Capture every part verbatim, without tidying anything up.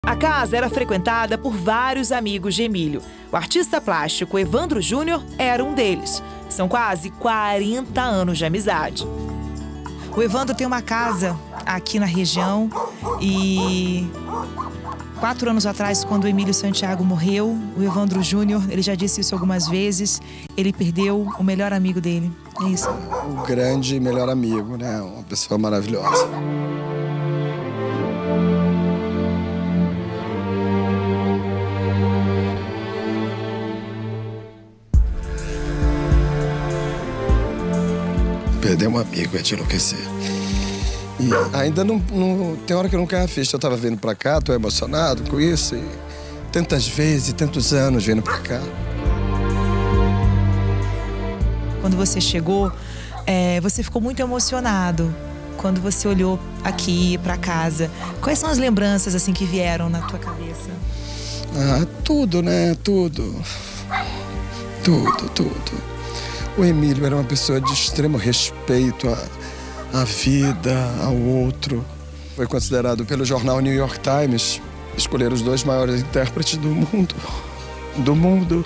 A casa era frequentada por vários amigos de Emílio. O artista plástico Evandro Júnior era um deles. São quase quarenta anos de amizade. O Evandro tem uma casa aqui na região e quatro anos atrás, quando o Emílio Santiago morreu, o Evandro Júnior, ele já disse isso algumas vezes, ele perdeu o melhor amigo dele. É isso. O grande melhor amigo, né? Uma pessoa maravilhosa. Perder um amigo é de enlouquecer. E ainda não, não... Tem hora que eu não quero a ficha. Eu tava vindo pra cá, tô emocionado com isso. E tantas vezes, tantos anos vindo pra cá. Quando você chegou, é, você ficou muito emocionado. Quando você olhou aqui pra casa. Quais são as lembranças, assim, que vieram na tua cabeça? Ah, tudo, né? Tudo. Tudo, tudo. O Emílio era uma pessoa de extremo respeito à, à vida, ao outro. Foi considerado pelo jornal New York Times escolher os dois maiores intérpretes do mundo. Do mundo.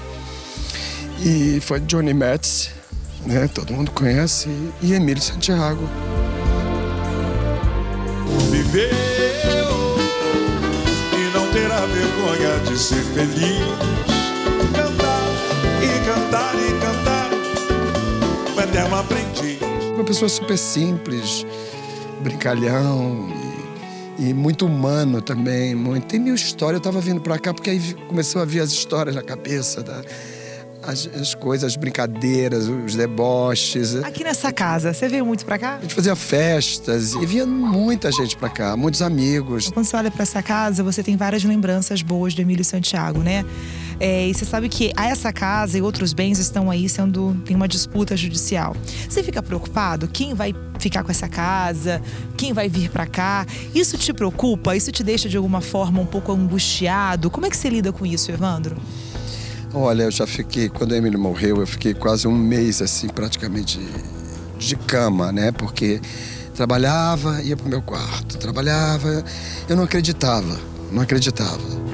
E foi Johnny Metz, né? Todo mundo conhece, e Emílio Santiago. Viver e não ter a vergonha de ser feliz. Cantar e cantar e cantar. Até eu aprendi. Uma pessoa super simples, brincalhão e, e muito humano também. Muito. Tem mil histórias. Eu tava vindo pra cá porque aí começou a vir as histórias na cabeça, da, as, as coisas, as brincadeiras, os deboches. Aqui nessa casa, você veio muito pra cá? A gente fazia festas e vinha muita gente pra cá, muitos amigos. Quando você olha pra essa casa, você tem várias lembranças boas do Emílio Santiago, né? É, e você sabe que essa casa e outros bens estão aí sendo... tem uma disputa judicial. Você fica preocupado? Quem vai ficar com essa casa? Quem vai vir pra cá? Isso te preocupa? Isso te deixa de alguma forma um pouco angustiado? Como é que você lida com isso, Evandro? Olha, eu já fiquei... Quando o Emílio morreu, eu fiquei quase um mês, assim, praticamente de cama, né? Porque trabalhava, ia pro meu quarto. Trabalhava... Eu não acreditava. Não acreditava.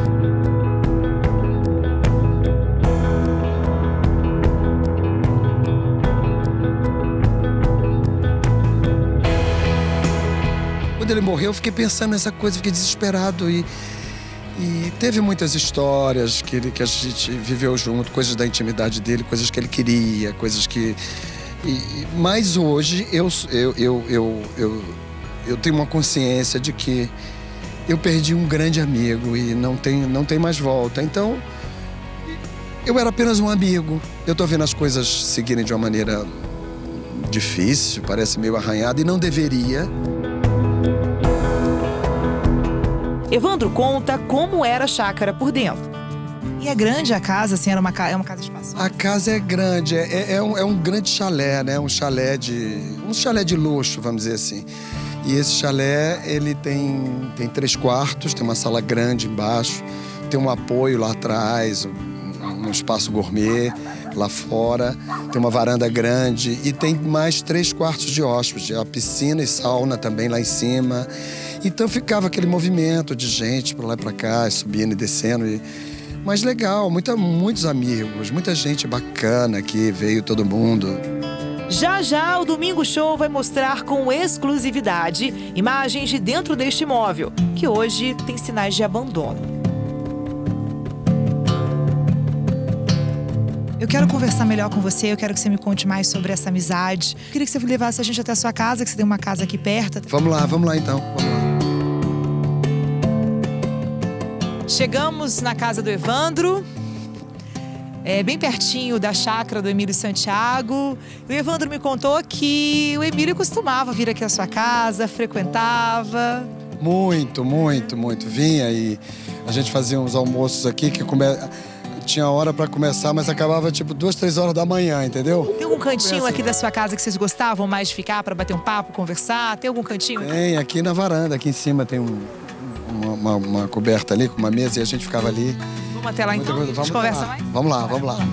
Quando ele morreu, eu fiquei pensando nessa coisa, fiquei desesperado e, e teve muitas histórias que, ele, que a gente viveu junto, coisas da intimidade dele, coisas que ele queria, coisas que... E, mas hoje eu, eu, eu, eu, eu, eu tenho uma consciência de que eu perdi um grande amigo e não tem, não tem mais volta. Então, eu era apenas um amigo. Eu tô vendo as coisas seguirem de uma maneira difícil, parece meio arranhada e não deveria. Evandro conta como era a chácara por dentro. E é grande a casa, assim, era uma, é uma casa espaçosa? A casa é grande, é, é, um, é um grande chalé, né? Um chalé de... um chalé de luxo, vamos dizer assim. E esse chalé, ele tem, tem três quartos, tem uma sala grande embaixo, tem um apoio lá atrás, um, um espaço gourmet lá fora, tem uma varanda grande e tem mais três quartos de hóspedes, a piscina e sauna também lá em cima. Então ficava aquele movimento de gente pra lá e pra cá, subindo e descendo. E... Mas legal, muita, muitos amigos, muita gente bacana aqui, veio todo mundo. Já já o Domingo Show vai mostrar com exclusividade imagens de dentro deste imóvel, que hoje tem sinais de abandono. Eu quero conversar melhor com você, eu quero que você me conte mais sobre essa amizade. Eu queria que você levasse a gente até a sua casa, que você tem uma casa aqui perto. Vamos lá, vamos lá então, vamos lá. Chegamos na casa do Evandro, é, bem pertinho da chácara do Emílio Santiago. O Evandro me contou que o Emílio costumava vir aqui à sua casa, frequentava. Muito, muito, muito. Vinha e a gente fazia uns almoços aqui que come... tinha hora pra começar, mas acabava tipo duas, três horas da manhã, entendeu? Tem algum cantinho aqui da sua casa que vocês gostavam mais de ficar pra bater um papo, conversar? Tem algum cantinho? Tem, aqui na varanda, aqui em cima tem um... Uma, uma, uma coberta ali com uma mesa e a gente ficava ali. Vamos até lá então? Vamos a gente conversa lá. mais? Vamos lá, vamos lá.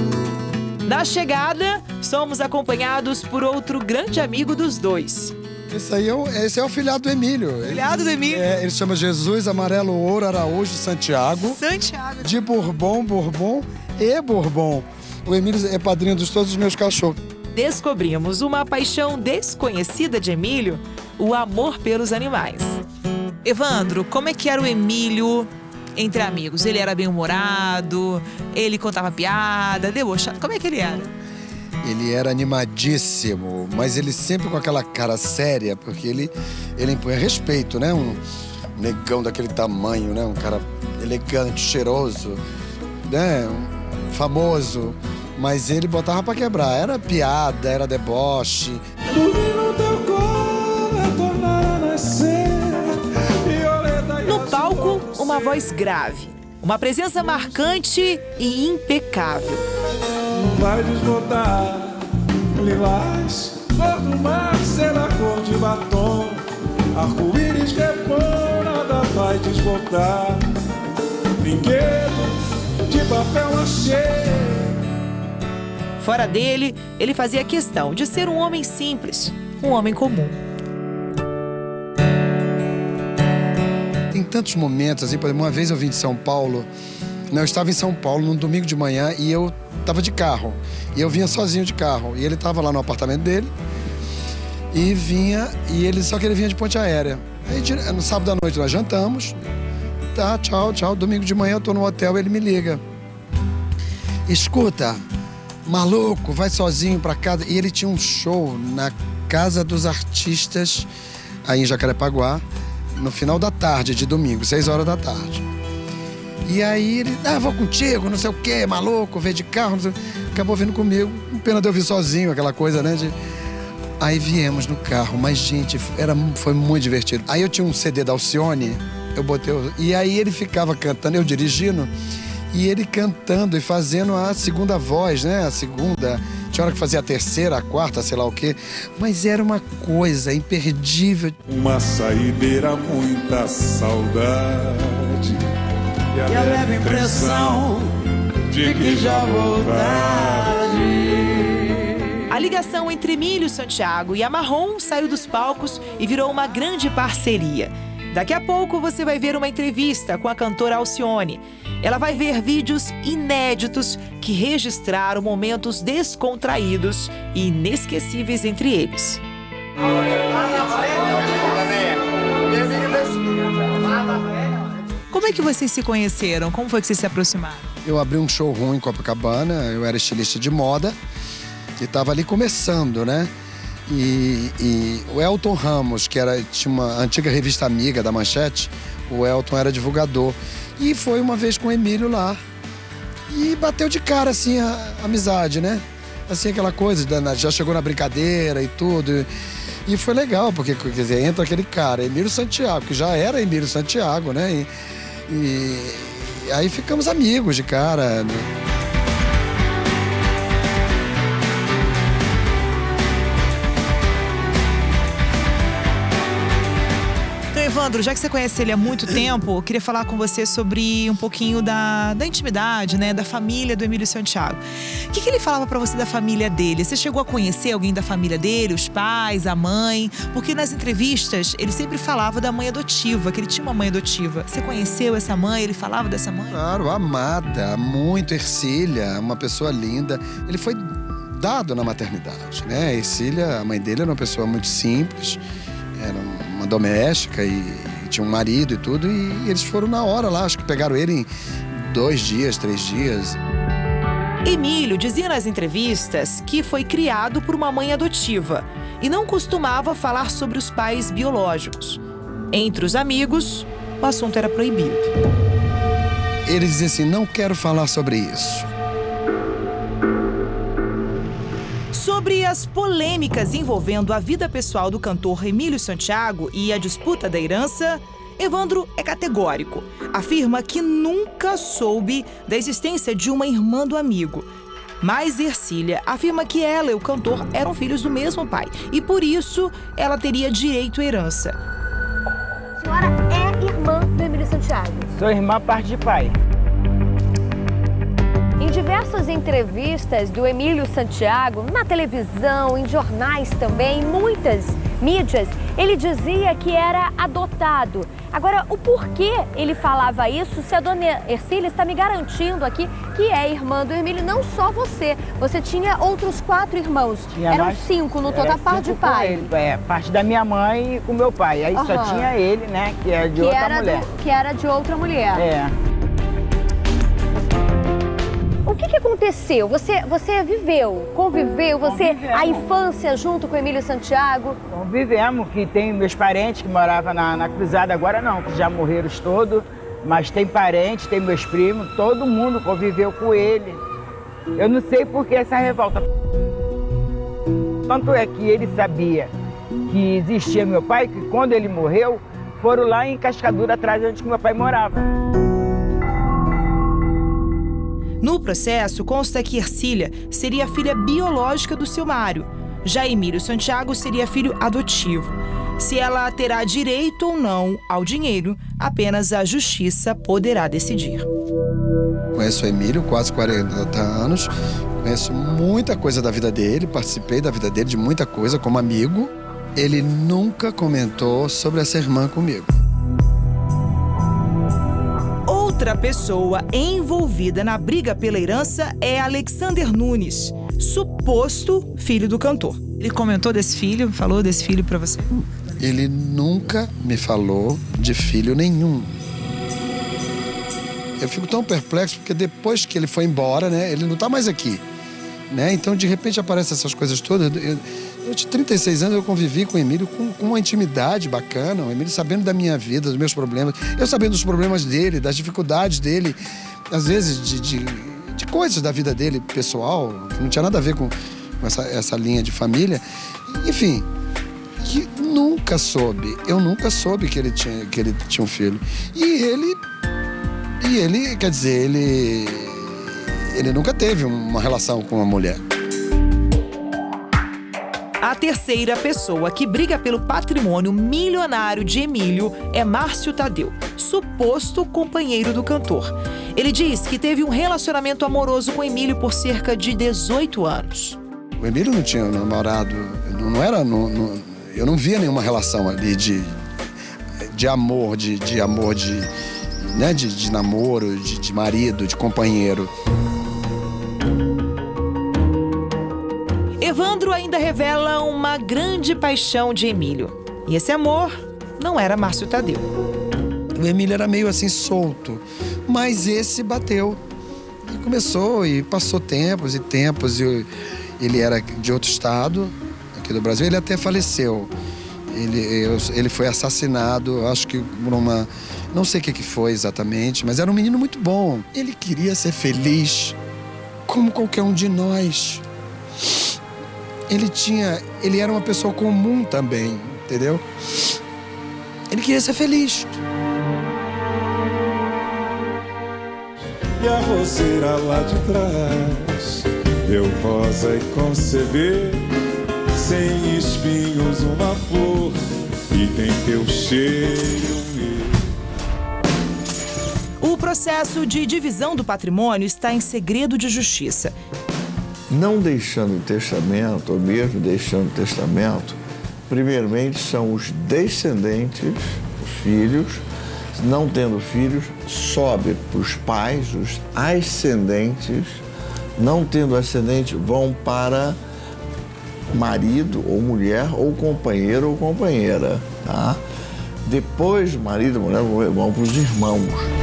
Na chegada, somos acompanhados por outro grande amigo dos dois. Esse aí é o, esse é o filhado do Emílio. Filhado do Emílio? É, ele chama Jesus Amarelo Ouro Araújo Santiago. Santiago. De Bourbon, Bourbon e Bourbon. O Emílio é padrinho de todos os meus cachorros. Descobrimos uma paixão desconhecida de Emílio, o amor pelos animais. Evandro, como é que era o Emílio entre amigos? Ele era bem-humorado, ele contava piada, debochado. Como é que ele era? Ele era animadíssimo, mas ele sempre com aquela cara séria, porque ele, ele impunha respeito, né? Um negão daquele tamanho, né? Um cara elegante, cheiroso, né? Um famoso. Mas ele botava pra quebrar. Era piada, era deboche. No palco, uma voz grave. Uma presença marcante e impecável. Vai desbotar lilás, cor do mar será cor de batom. Arco-íris que é bom, nada vai desbotar. Brinquedo de papel machê. Fora dele, ele fazia questão de ser um homem simples, um homem comum. Tem tantos momentos, assim, por exemplo, uma vez eu vim de São Paulo, eu estava em São Paulo num domingo de manhã e eu estava de carro. E eu vinha sozinho de carro. E ele estava lá no apartamento dele e vinha, e ele só que ele vinha de ponte aérea. Aí no sábado à noite nós jantamos, tá, tchau, tchau. Domingo de manhã eu tô no hotel, ele me liga. Escuta, maluco, vai sozinho pra casa. E ele tinha um show na Casa dos Artistas, aí em Jacarepaguá, no final da tarde, de domingo, seis horas da tarde. E aí ele, ah, vou contigo, não sei o quê, maluco, veio de carro, não sei... Acabou vindo comigo, pena de eu vir sozinho, aquela coisa, né? De... Aí viemos no carro, mas, gente, era, foi muito divertido. Aí eu tinha um C D da Alcione, eu botei... O... E aí ele ficava cantando, eu dirigindo, e ele cantando e fazendo a segunda voz, né? A segunda... Tinha hora que fazia a terceira, a quarta, sei lá o quê. Mas era uma coisa imperdível. Uma saideira, muita saudade. E a leve impressão de que já vou tarde. A ligação entre Emílio Santiago e a Marrom saiu dos palcos e virou uma grande parceria. Daqui a pouco você vai ver uma entrevista com a cantora Alcione. Ela vai ver vídeos inéditos que registraram momentos descontraídos e inesquecíveis entre eles. Como é que vocês se conheceram? Como foi que vocês se aproximaram? Eu abri um showroom em Copacabana, eu era estilista de moda e estava ali começando, né? E, e o Elton Ramos, que era, tinha uma antiga revista amiga da Manchete, o Elton era divulgador. E foi uma vez com o Emílio lá. E bateu de cara, assim, a, a amizade, né? Assim, aquela coisa, já chegou na brincadeira e tudo. E, e foi legal, porque, quer dizer, entra aquele cara, Emílio Santiago, que já era Emílio Santiago, né? E, e, e aí ficamos amigos de cara, né? Evandro, já que você conhece ele há muito tempo, eu queria falar com você sobre um pouquinho da, da intimidade, né, da família do Emílio Santiago. O que, que ele falava pra você da família dele? Você chegou a conhecer alguém da família dele, os pais, a mãe? Porque nas entrevistas ele sempre falava da mãe adotiva, que ele tinha uma mãe adotiva. Você conheceu essa mãe? Ele falava dessa mãe? Claro, amada, muito Ercília, uma pessoa linda. Ele foi dado na maternidade, né? A Ercília, a mãe dele era uma pessoa muito simples, era uma doméstica e, e tinha um marido e tudo, e eles foram na hora lá, acho que pegaram ele em dois dias, três dias. Emílio dizia nas entrevistas que foi criado por uma mãe adotiva e não costumava falar sobre os pais biológicos. Entre os amigos, o assunto era proibido. Ele dizia assim, não quero falar sobre isso. Sobre as polêmicas envolvendo a vida pessoal do cantor Emílio Santiago e a disputa da herança, Evandro é categórico. Afirma que nunca soube da existência de uma irmã do amigo. Mas Ercília afirma que ela e o cantor eram filhos do mesmo pai e, por isso, ela teria direito à herança. A senhora é irmã do Emílio Santiago? Sou irmã parte de pai. Em diversas entrevistas do Emílio Santiago, na televisão, em jornais também, muitas mídias, ele dizia que era adotado. Agora, o porquê ele falava isso, se a dona Ercília está me garantindo aqui que é irmã do Hermílio, não só você. Você tinha outros quatro irmãos. Tinha Eram nós, cinco no total, parte de pai. Ele, é, parte da minha mãe e com meu pai. Aí uhum. só tinha ele, né, que é de que outra era mulher. Do, que era de outra mulher. É. O que, que aconteceu? Você, você viveu, conviveu, você, a infância junto com o Emílio Santiago? Convivemos, que tem meus parentes que moravam na, na Cruzada, agora não, que já morreram todos, mas tem parentes, tem meus primos, todo mundo conviveu com ele. Eu não sei por que essa revolta. Tanto é que ele sabia que existia meu pai, que quando ele morreu, foram lá em Cascadura, atrás de onde meu pai morava. No processo, consta que Ercília seria a filha biológica do seu Mário. Já Emílio Santiago seria filho adotivo. Se ela terá direito ou não ao dinheiro, apenas a justiça poderá decidir. Conheço o Emílio, quase quarenta anos. Conheço muita coisa da vida dele, participei da vida dele de muita coisa como amigo. Ele nunca comentou sobre essa irmã comigo. Outra pessoa envolvida na briga pela herança é Alexander Nunes, suposto filho do cantor. Ele comentou desse filho, falou desse filho pra você? Ele nunca me falou de filho nenhum. Eu fico tão perplexo porque depois que ele foi embora, né, ele não tá mais aqui, né? Então, de repente, aparecem essas coisas todas. Eu, eu tinha trinta e seis anos, eu convivi com o Emílio com, com uma intimidade bacana. O Emílio sabendo da minha vida, dos meus problemas. Eu sabendo dos problemas dele, das dificuldades dele. Às vezes, de, de, de coisas da vida dele, pessoal, que não tinha nada a ver com, com essa, essa linha de família. Enfim, que nunca soube. Eu nunca soube que ele tinha, que ele tinha um filho. E ele... E ele, quer dizer, ele... Ele nunca teve uma relação com uma mulher. A terceira pessoa que briga pelo patrimônio milionário de Emílio é Márcio Tadeu, suposto companheiro do cantor. Ele diz que teve um relacionamento amoroso com Emílio por cerca de dezoito anos. O Emílio não tinha namorado, não era... Não, não, eu não via nenhuma relação ali de, de amor, de, de amor, de, né, de, de namoro, de, de marido, de companheiro. Evandro ainda revela uma grande paixão de Emílio. E esse amor não era Márcio Tadeu. O Emílio era meio assim solto, mas esse bateu. E começou e passou tempos e tempos. E ele era de outro estado, aqui do Brasil, ele até faleceu. Ele, ele foi assassinado, acho que por uma... Não sei o que foi exatamente, mas era um menino muito bom. Ele queria ser feliz, como qualquer um de nós. Ele tinha... Ele era uma pessoa comum também, entendeu? Ele queria ser feliz. E a roseira lá de trás eu possa conceber sem espinhos uma flor e tem teu cheiro. O processo de divisão do patrimônio está em segredo de justiça. Não deixando testamento, ou mesmo deixando testamento, primeiramente são os descendentes, os filhos. Não tendo filhos, sobe para os pais, os ascendentes. Não tendo ascendente, vão para marido ou mulher, ou companheiro ou companheira, tá? Depois, marido e mulher vão para os irmãos.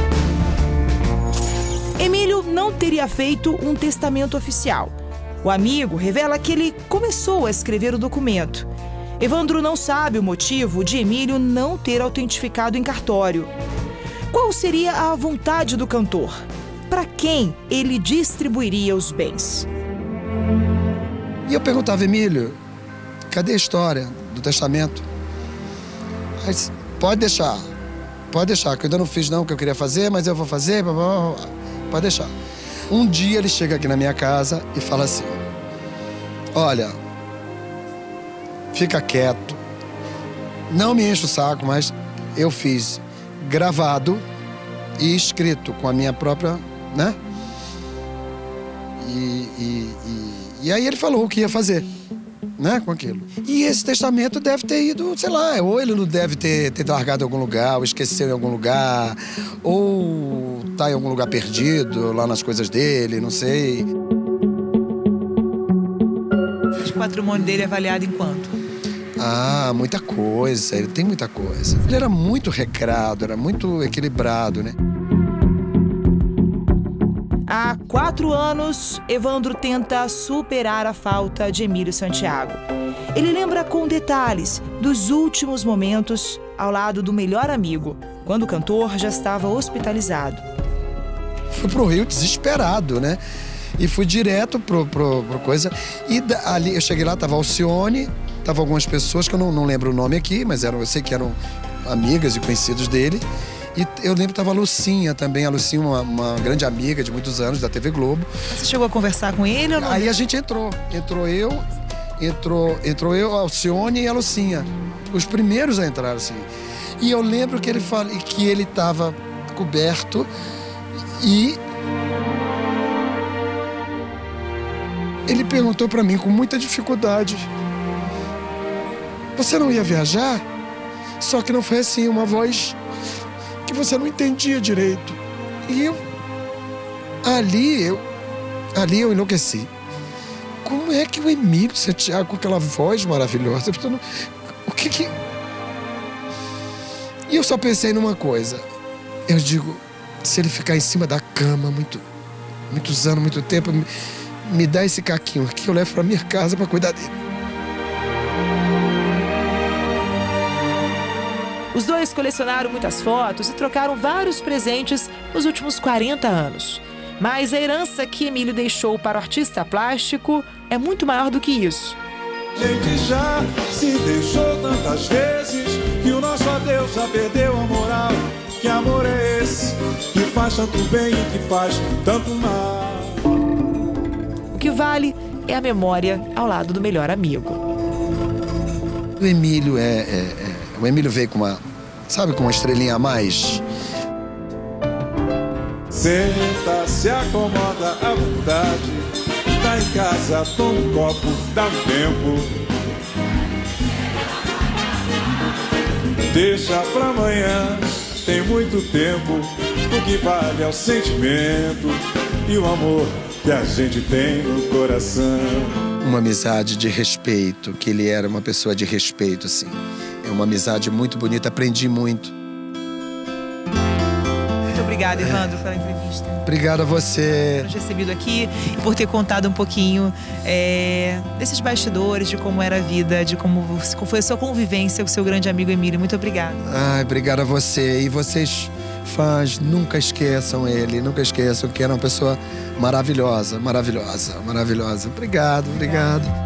Emílio não teria feito um testamento oficial. O amigo revela que ele começou a escrever o documento. Evandro não sabe o motivo de Emílio não ter autentificado em cartório. Qual seria a vontade do cantor? Para quem ele distribuiria os bens? E eu perguntava, Emílio, cadê a história do testamento? Aí disse, pode deixar, pode deixar, que eu ainda não fiz não o que eu queria fazer, mas eu vou fazer, blá, blá, blá. Pode deixar. Um dia ele chega aqui na minha casa e fala assim, olha, fica quieto, não me enche o saco, mas eu fiz gravado e escrito com a minha própria, né? E, e, e, e aí ele falou o que ia fazer. né, com aquilo. E esse testamento deve ter ido, sei lá, ou ele não deve ter, ter largado em algum lugar, ou esqueceu em algum lugar, ou tá em algum lugar perdido, lá nas coisas dele, não sei. O patrimônio dele é avaliado em quanto? Ah, muita coisa, ele tem muita coisa. Ele era muito regrado, era muito equilibrado, né? Há quatro anos, Evandro tenta superar a falta de Emílio Santiago. Ele lembra com detalhes dos últimos momentos ao lado do melhor amigo, quando o cantor já estava hospitalizado. Fui pro Rio desesperado, né? E fui direto pro, pro, pro coisa. E da, ali eu cheguei lá, tava Alcione, tava algumas pessoas que eu não, não lembro o nome aqui, mas eram, eu sei que eram amigas e conhecidos dele. E eu lembro que tava a Lucinha também, a Lucinha, uma, uma grande amiga de muitos anos da T V Globo. Você chegou a conversar com ele ou não? Aí a gente entrou, entrou eu, entrou, entrou eu, a Alcione e a Lucinha. Os primeiros a entrar, assim. E eu lembro que ele fala, que ele tava coberto e ele perguntou pra mim com muita dificuldade: você não ia viajar? Só que não foi assim, uma voz que você não entendia direito. E eu, ali, eu, ali eu enlouqueci. Como é que o Emílio Santiago, com aquela voz maravilhosa, o que que... E eu só pensei numa coisa. Eu digo, se ele ficar em cima da cama muito, muitos anos, muito tempo, me, me dá esse caquinho aqui, eu levo pra minha casa pra cuidar dele. Os dois colecionaram muitas fotos e trocaram vários presentes nos últimos quarenta anos. Mas a herança que Emílio deixou para o artista plástico é muito maior do que isso. A gente já se deixou tantas vezes que o nosso adeus já perdeu a moral. Que amor é esse que faz tanto bem e que faz tanto mal? O que vale é a memória ao lado do melhor amigo. O Emílio é... é, é... O Emílio veio com uma, sabe, com uma estrelinha a mais. Senta, se acomoda à vontade. Tá em casa, toma um copo, dá um tempo. Deixa pra amanhã, tem muito tempo. O que vale é o sentimento e o amor que a gente tem no coração. Uma amizade de respeito, que ele era uma pessoa de respeito, assim. É uma amizade muito bonita, aprendi muito. Muito obrigada, Evandro, pela entrevista. Obrigado a você. Por ter recebido aqui e por ter contado um pouquinho é, desses bastidores, de como era a vida, de como foi a sua convivência com o seu grande amigo Emílio. Muito obrigada. Ai, obrigado a você. E vocês, fãs, nunca esqueçam ele, nunca esqueçam que era uma pessoa maravilhosa, maravilhosa, maravilhosa. Obrigado, obrigado.